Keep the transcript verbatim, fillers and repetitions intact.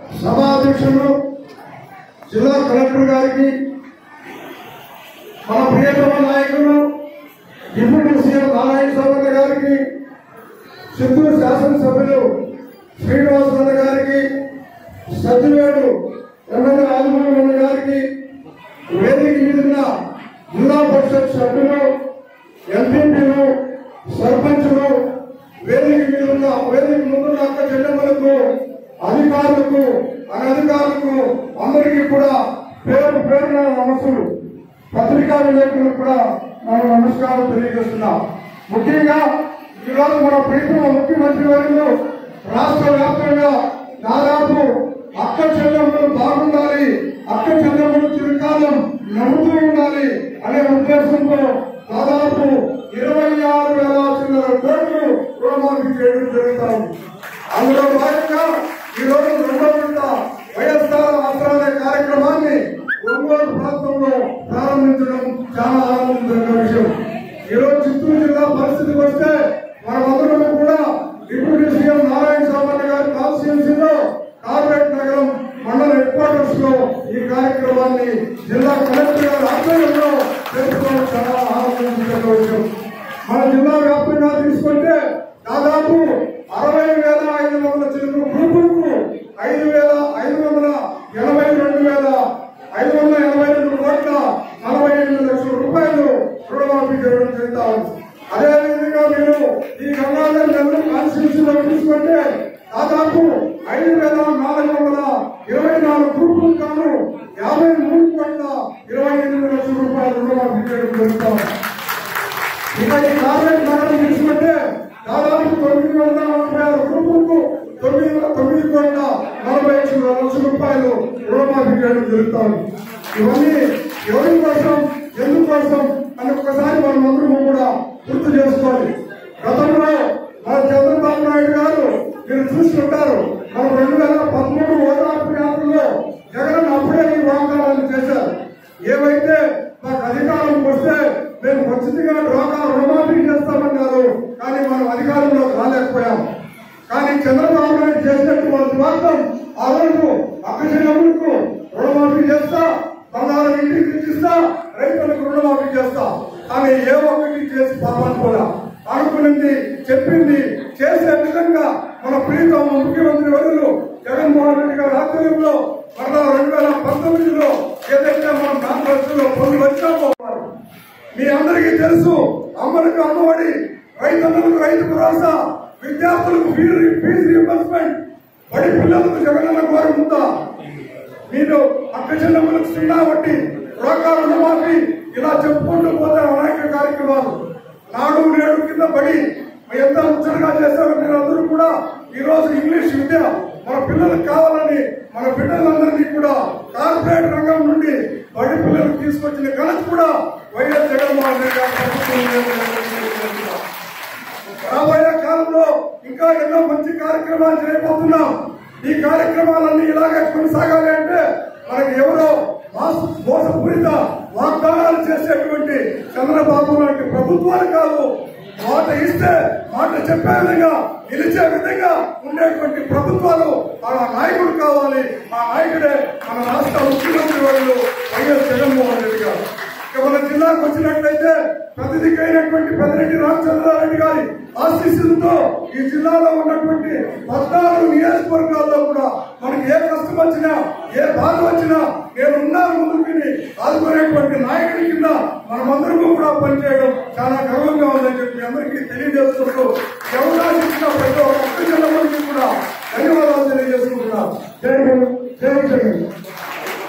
సభాధ్యక్షులు జిల్లా కలెక్టర్ గారికి, మన ప్రియతమ నాయకులు డిప్యూటీ సీఎం నారాయణ స్వామి గారికి, చిత్తూరు శాసనసభ్యులు శ్రీనివాసరావు గారికి, సత్యవేడు ఎమ్మెల్యే ఆదిమూలమ్మ గారికి, వేదిక మీద జిల్లా పరిషత్ సభ్యులు, ఎంపీపీలు, సర్పంచులు, వేదిక మీద ఉన్న వేదిక ముందున్న అక్క చెల్లెమ్మలకు, అధికారులకు, అనధికారులకు అందరికీ కూడా పేరు పేరున నమస్సులు. పత్రికా విలేకరులకు కూడా మనం నమస్కారం తెలియజేస్తున్నాం. ముఖ్యంగా ఈరోజు మన ప్రీతమ ముఖ్యమంత్రి వర్యులు రాష్ట్ర వ్యాప్తంగా దాదాపు అక్క చెల్లెమ్మలు బాగుండాలి, అక్క చెల్లెమ్మలు చిరకాలం నవ్వుతూ ఉండాలి అనే ఉద్దేశంతో దాదాపు ఇరవై ఆరు వేల చిల్లర కోట్లు రుణమాఫీ చేయడం జరుగుతాం. అందులో భాగంగా ఈ రోజు రెండో విడత వైఎస్ఆర్ ఆసరా అనే కార్యక్రమాన్ని ఒంగోలు ప్రాంతంలో ప్రారంభించడం చాలా ఆనందకరమైన విషయం. ఈ రోజు చిత్తూరు జిల్లా పరిస్థితికి వస్తే మనమందరం కూడా డిప్యూటీ సీఎం నారాయణ స్వామి గారి కాన్స్టిట్యూన్సీలో కార్పొరేట్ నగరం మండల హెడ్ క్వార్టర్స్ లో ఈ కార్యక్రమాన్ని జిల్లా కలెక్టర్ గారి ఆధ్వర్యంలో చేసుకోవడం చాలా ఆనందించే విషయం. మన జిల్లా వ్యాప్తంగా తీసుకుంటే దాదాపు అరవై వేల ఐదు వందల చిలుకు గ్రూపులకు ఐదు వేల ఐదు వందల ఎనభై రెండు వేల ఐదు వందల ఎనభై రెండు కోట్ల నలభై ఎనిమిది లక్షల రూపాయలు రుణమాఫీ చేయడం జరుగుతాం. అదేవిధంగా మీరు ఈ గంగాధర్ నెల్లూరు కాన్స్టిట్యూన్సీలో తీసుకుంటే దాదాపు ఐదు వేల నాలుగు వందల ఇరవై నాలుగు గ్రూపులు కాను యాభై మూడు కోట్ల ఇరవై ఎనిమిది లక్షల రూపాయలు రుణమాఫీ చేయడం జరుగుతాం. ఇక ఈ కార్పొరేట్ నగరం తీసుకుంటే దాదాపు తొమ్మిది వందల నలభై ఆరు గ్రూపులకు తొమ్మిది తొమ్మిది కోట్ల నలభై ఐదు లక్షల రూపాయలు రుణమాఫీ చేయడం జరుగుతాం. ఇవన్నీ ఎవరి కోసం, ఎందుకోసం అని ఒక్కసారి మనం అందరూ కూడా గుర్తు చేసుకోవాలి. గతంలో మన చంద్రబాబు నాయుడు గారు మీరు చూస్తుంటారు, మనం రెండు వేల పదమూడు ఓదార్పు యాత్రలో జగన్ అప్పుడే ఈ వాగ్దానాలు చేశారు. ఏవైతే మాకు అధికారం వస్తే మేము ఖచ్చితంగా డ్వాక్రా రుణమాఫీ చేస్తామన్నారు. కానీ మనం అధికారంలో రాలేకపోయాం. కానీ చంద్రబాబు నాయుడు చేసినట్టు వాళ్ళ వాగ్దానం ఆ రోజు అక్కడికు రుణమాఫీ చేస్తా, బంగారం ఇంటికి తెచ్చిస్తా, రైతులకు రుణమాఫీ చేస్తా అని ఏ ఒక్కటి చేసి పాపాను కూడా అనుకున్నది చెప్పింది చేసే విధంగా మన ప్రీతమ ముఖ్యమంత్రి వర్యులు జగన్మోహన్ రెడ్డి గారి ఆధ్వర్యంలో మరలా రెండు వేల పంతొమ్మిదిలో ఏదైతే మనం కాంగ్రెస్ లో పొంది వచ్చామో మీ అందరికీ తెలుసు. అమ్మలకు అమ్మఒడి, రైతులకు రైతు భరోసా, విద్యార్థులకు ఫీజు రీయింబర్స్మెంట్, బడి పిల్లలకు జగనన్న గోరు ముద్ద, మీరు అక్క చెల్లెమ్మలకు సున్నా వడ్డీ, డ్వాక్రా రుణమాఫీ, ఇలా చెప్పుకుంటూ పోతే అనేక కార్యక్రమాలు. నాడు నేడు కింద పడి ఎంత ముచ్చటగా చేశారో మీరు అందరూ కూడా. ఈ రోజు ఇంగ్లీష్ విద్య మన పిల్లలకు కావాలని మన బిడ్డలందరినీ కూడా కార్పొరేట్ రంగం నుండి బడి పిల్లలకు తీసుకొచ్చిన ఘనత కూడా వైఎస్ జగన్మోహన్ రెడ్డి గారి ప్రభుత్వం. రాబోయే కాలంలో ఇంకా ఎన్నో మంచి కార్యక్రమాలు చేయబోతున్నాం. ఈ కార్యక్రమాలన్నీ ఇలాగే కొనసాగాలి అంటే మనకి ఎవరో మోసపూరిత వాగ్దానాలు చేసేటువంటి చంద్రబాబు లాంటి ప్రభుత్వాలు కాదు. మాట ఇస్తే మాట చెప్పే విధంగా, నిలిచే విధంగా ఉండేటువంటి ప్రభుత్వాలు ఆ నాయకుడు కావాలి. ఆ నాయకుడే మన రాష్ట్ర ముఖ్యమంత్రి వర్యులు వైఎస్ జగన్మోహన్ రెడ్డి గారు. ఇక మన జిల్లాకు వచ్చినట్లయితే ప్రతిదికైనటువంటి పెద్దిరెడ్డి రామచంద్రారెడ్డి గారి ఆశీస్సులతో ఈ జిల్లాలో ఉన్నటువంటి పద్నాలుగు నియోజకవర్గాల్లో కూడా మనకి ఏ కష్టం వచ్చినా, ఏ బాధ వచ్చినా నేను ఉన్నాను ముందుకుని ఆదుకునేటువంటి నాయకుడి కింద మనమందరూ కూడా పనిచేయడం చాలా గర్వంగా ఉందని చెప్పి అందరికీ తెలియజేసుకుంటూ